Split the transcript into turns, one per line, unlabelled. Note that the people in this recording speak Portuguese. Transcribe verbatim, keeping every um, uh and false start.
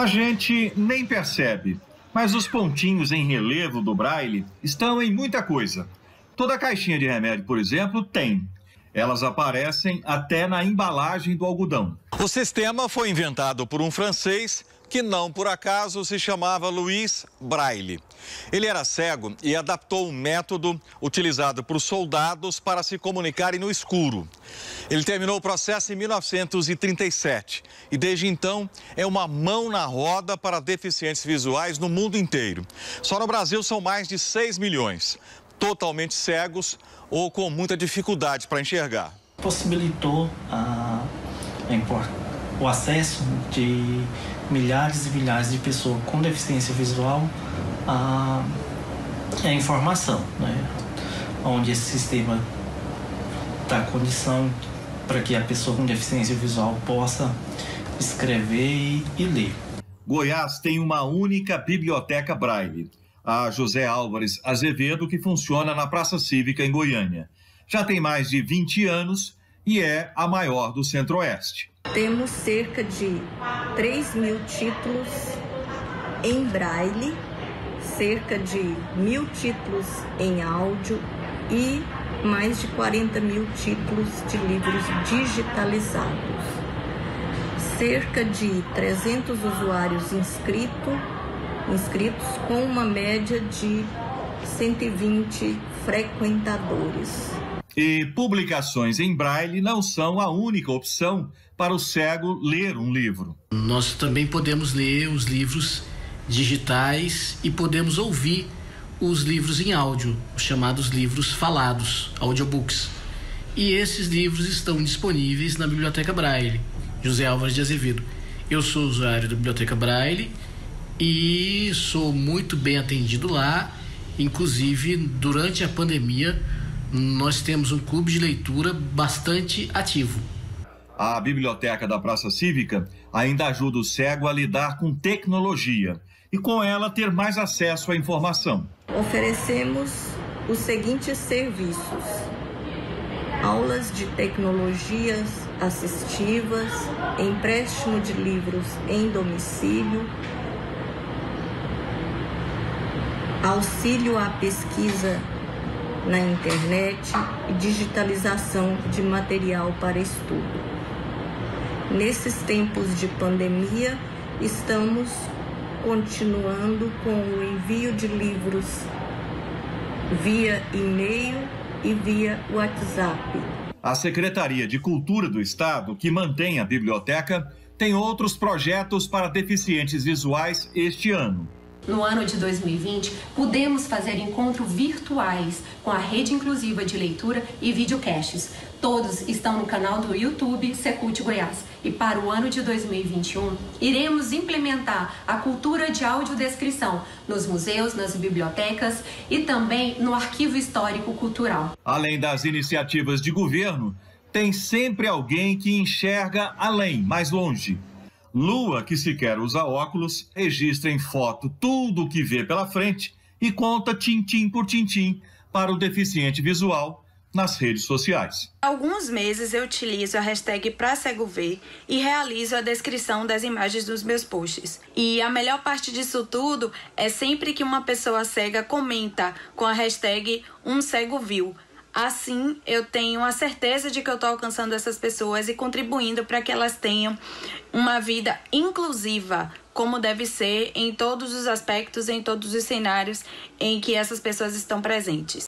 A gente nem percebe, mas os pontinhos em relevo do Braille estão em muita coisa. Toda caixinha de remédio, por exemplo, tem. Elas aparecem até na embalagem do algodão.
O sistema foi inventado por um francês que não por acaso se chamava Louis Braille. Ele era cego e adaptou um método utilizado por soldados para se comunicarem no escuro. Ele terminou o processo em mil novecentos e trinta e sete e desde então é uma mão na roda para deficientes visuais no mundo inteiro. Só no Brasil são mais de seis milhões, totalmente cegos ou com muita dificuldade para enxergar.
Possibilitou a, a, o acesso de milhares e milhares de pessoas com deficiência visual à, à informação, né? Onde esse sistema dá condição para que a pessoa com deficiência visual possa escrever e, e ler.
Goiás tem uma única biblioteca Braille, a José Álvares Azevedo, que funciona na Praça Cívica em Goiânia. Já tem mais de vinte anos e é a maior do Centro-Oeste.
Temos cerca de três mil títulos em Braille, cerca de mil títulos em áudio e mais de quarenta mil títulos de livros digitalizados. Cerca de trezentos usuários inscritos, inscritos com uma média de cento e vinte frequentadores.
E publicações em Braille não são a única opção para o cego ler um livro.
Nós também podemos ler os livros digitais e podemos ouvir os livros em áudio, os chamados livros falados, audiobooks. E esses livros estão disponíveis na Biblioteca Braille, José Álvares de Azevedo. Eu sou usuário da Biblioteca Braille e sou muito bem atendido lá. Inclusive, durante a pandemia, nós temos um clube de leitura bastante ativo.
A Biblioteca da Praça Cívica ainda ajuda o cego a lidar com tecnologia e com ela ter mais acesso à informação.
Oferecemos os seguintes serviços: aulas de tecnologias assistivas, empréstimo de livros em domicílio, auxílio à pesquisa na internet e digitalização de material para estudo. Nesses tempos de pandemia, estamos continuando com o envio de livros via e-mail e via WhatsApp.
A Secretaria de Cultura do Estado, que mantém a biblioteca, tem outros projetos para deficientes visuais este ano.
No ano de dois mil e vinte, pudemos fazer encontros virtuais com a Rede Inclusiva de Leitura e Videocasts. Todos estão no canal do YouTube Secult Goiás. E para o ano de dois mil e vinte e um, iremos implementar a cultura de audiodescrição nos museus, nas bibliotecas e também no Arquivo Histórico Cultural.
Além das iniciativas de governo, tem sempre alguém que enxerga além, mais longe. Lua, que sequer usa óculos, registra em foto tudo o que vê pela frente e conta tintim por tintim para o deficiente visual nas redes sociais.
Há alguns meses eu utilizo a hashtag PraCegoVer e realizo a descrição das imagens dos meus posts. E a melhor parte disso tudo é sempre que uma pessoa cega comenta com a hashtag UmCegoViu. Assim, eu tenho a certeza de que eu estou alcançando essas pessoas e contribuindo para que elas tenham uma vida inclusiva, como deve ser em todos os aspectos, em todos os cenários em que essas pessoas estão presentes.